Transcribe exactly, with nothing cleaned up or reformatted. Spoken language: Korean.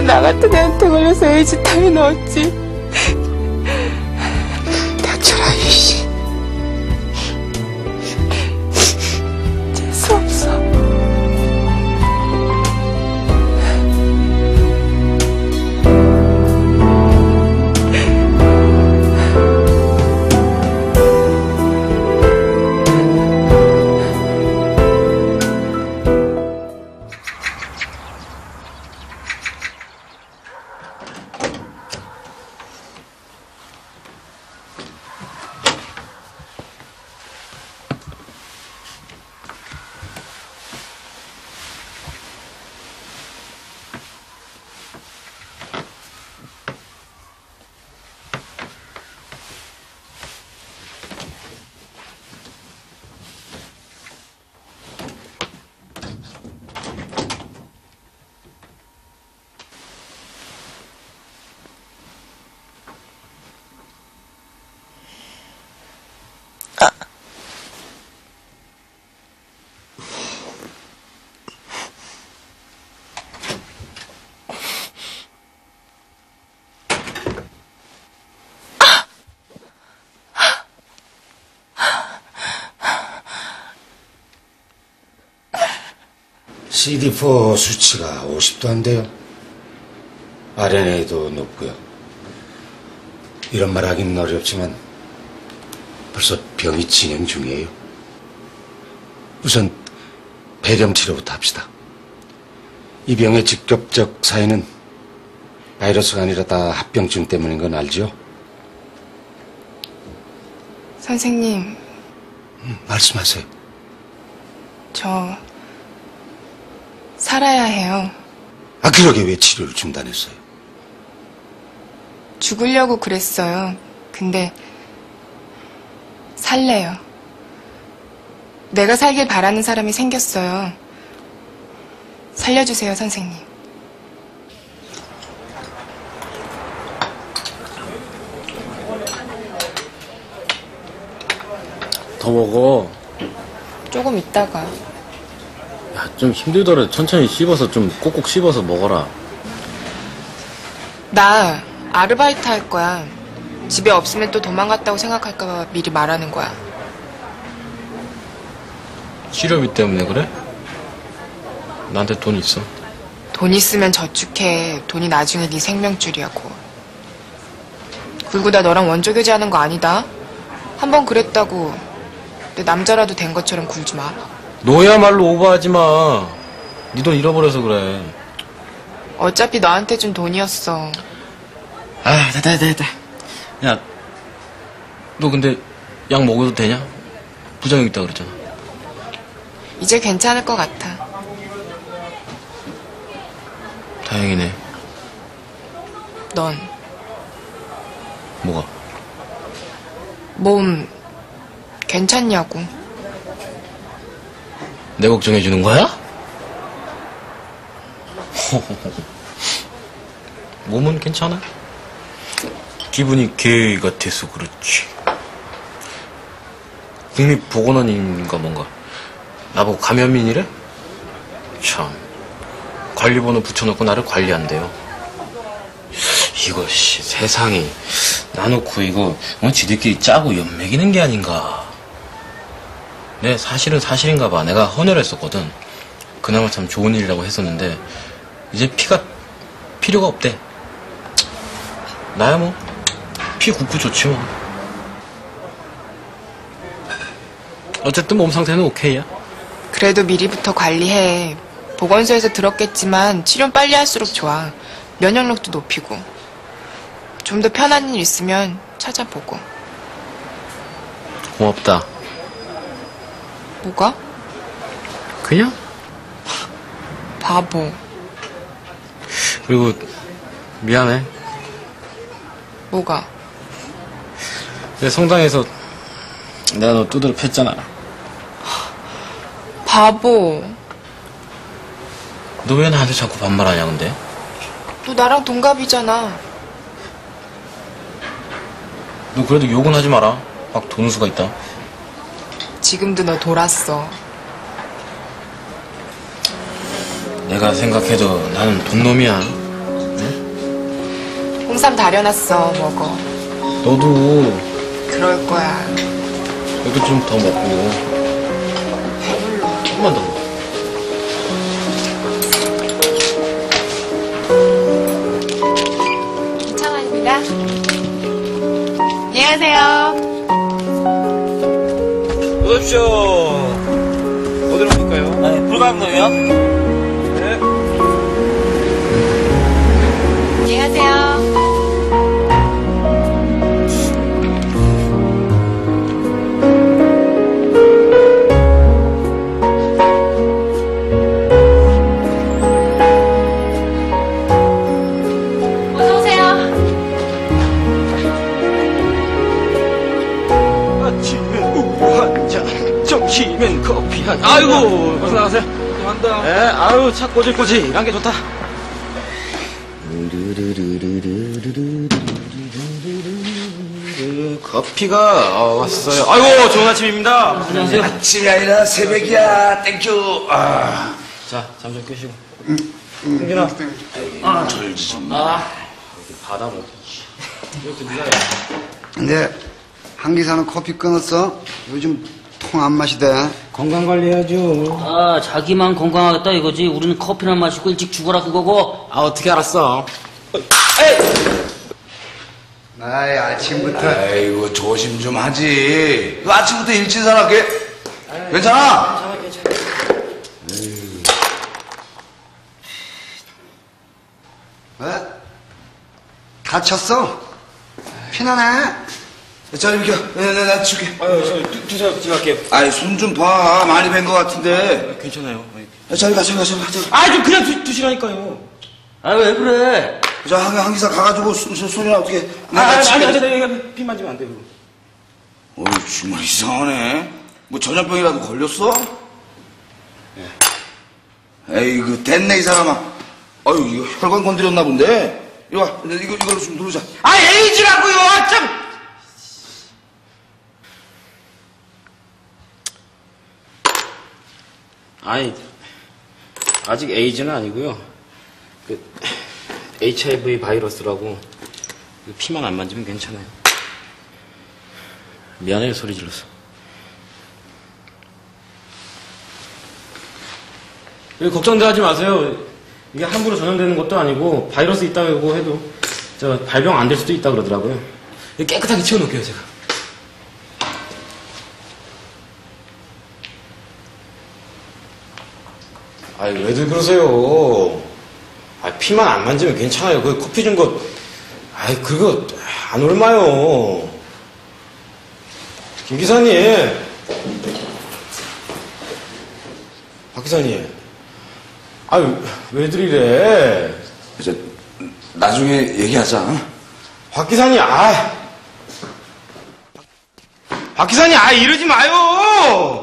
나 같은 애한테 걸려서 에이즈 탐이 넣었지. 닥쳐라, 이씨. 재수없어. 씨디 사 수치가 오십도 안 돼요. 알엔에이도 높고요. 이런 말 하기는 어렵지만 벌써 병이 진행 중이에요. 우선 폐렴 치료부터 합시다. 이 병의 직접적 사인은 바이러스가 아니라 다 합병증 때문인 건 알죠? 선생님. 음, 말씀하세요. 저 살아야 해요. 아, 그러게 왜 치료를 중단했어요? 죽으려고 그랬어요. 근데 살래요. 내가 살길 바라는 사람이 생겼어요. 살려주세요, 선생님. 더 먹어. 조금 있다가. 야, 좀 힘들더라도 천천히 씹어서 좀 꼭꼭 씹어서 먹어라. 나 아르바이트 할 거야. 집에 없으면 또 도망갔다고 생각할까 봐 미리 말하는 거야. 치료비 때문에 그래? 나한테 돈 있어. 돈 있으면 저축해. 돈이 나중에 네 생명줄이야고. 그리고 나 너랑 원조 교제하는 거 아니다. 한번 그랬다고 내 남자라도 된 것처럼 굴지 마. 너야말로 오버하지 마. 네 돈 잃어버려서 그래. 어차피 너한테 준 돈이었어. 아, 됐다, 됐다, 됐다. 야, 너 근데 약 먹어도 되냐? 부작용 있다 그랬잖아. 이제 괜찮을 것 같아. 다행이네. 넌 뭐가? 몸 괜찮냐고. 내 걱정해주는 거야? 몸은 괜찮아. 기분이 개 같아서 그렇지. 국립보건원인가 뭔가 나보고 감염인이래? 참, 관리번호 붙여놓고 나를 관리한대요. 이거 씨, 세상이 나놓고 이거 어, 지들끼리 짜고 연맥이는 게 아닌가. 네, 사실은 사실인가 봐. 내가 헌혈했었거든. 그나마 참 좋은 일이라고 했었는데 이제 피가 필요가 없대. 나야 뭐 피 굽고 좋지 뭐. 어쨌든 몸 상태는 오케이야. 그래도 미리부터 관리해. 보건소에서 들었겠지만 치료는 빨리 할수록 좋아. 면역력도 높이고. 좀 더 편한 일 있으면 찾아보고. 고맙다. 뭐가? 그냥? 바보. 그리고 미안해. 뭐가? 내 성당에서 내가 너 두드려 팼잖아. 바보. 너 왜 나한테 자꾸 반말하냐 근데? 너 나랑 동갑이잖아. 너 그래도 욕은 하지 마라. 막 도는 수가 있다. 지금도 너 돌았어. 내가 생각해도 나는 돈놈이야. 홍삼 다려놨어. 먹어. 너도, 그럴 거야. 너도 좀 더 먹고. 조금만 더 먹어. 이창환입니다. 안녕하세요. 어서오십시오. 어디로 갈까요? 네, 불가능도요? 네. 안녕하세요. 어서 오세요. 아침엔 우유 한 잔, 점심엔 커피 한 잔. 아이고, 어서 나가세요. 간다. 네, 아유, 차 꼬질꼬질한 게 좋다. 커피가 어, 왔어요. 아이고, 좋은 아침입니다. 안녕하세요. 아침이 아니라 새벽이야. 땡큐. 아, 자, 잠 좀 끄시고. 승진아. 아, 절지 좀. 아, 바다 먹. 이렇게 네가 해. 근데 한 기사는 커피 끊었어? 요즘 통 안 마시대. 건강 관리해야죠. 아, 자기만 건강하겠다 이거지. 우리는 커피나 마시고 일찍 죽어라 그거고. 아, 어떻게 알았어? 아이 아침부터. 아이고, 조심 좀 하지. 너 아침부터 일찍 일어나게? 괜찮아? 왜? 다쳤어? 피나네? 자, 이렇게. 네, 네, 나 줄게. 아유, 저, 두, 두 살, 제가 할게요. 아이, 손 좀 봐. 많이 뵌 것 같은데. 괜찮아요. 야, 저리 가, 저리 가, 저리 가. 저리 가. 아, 좀 그냥 두, 두시라니까요. 아, 왜 그래? 자, 한, 한 기사 가가지고 손, 손, 손이나 어떻게. 아, 아니, 아니, 집에- 아니, 내가 피 만지면 안 돼요. 어이, 정말 이상하네. 뭐 전염병이라도 걸렸어? 에이, 그, 됐네, 이 사람아. 아유, 이거 혈관 건드렸나 본데? 이거 와, 이거, 이걸로 좀 누르자. 아, 에이즈라고요! 참! 아니, 아직 에이즈는 아니고요. 그, 에이치아이브이 바이러스라고, 그 피만 안 만지면 괜찮아요. 미안해요, 소리 질러서. 걱정도 하지 마세요. 이게 함부로 전염되는 것도 아니고 바이러스 있다고 해도 저 발병 안 될 수도 있다 그러더라고요. 깨끗하게 치워놓을게요, 제가. 아이, 왜들 그러세요? 아, 피만 안 만지면 괜찮아요. 그 커피 준 거, 아이, 그거 안 얼마요. 김 기사님. 박 기사님. 아유, 왜들 이래? 이제, 나중에 얘기하자. 응? 박 기사님, 아. 박 기사님, 아, 이러지 마요!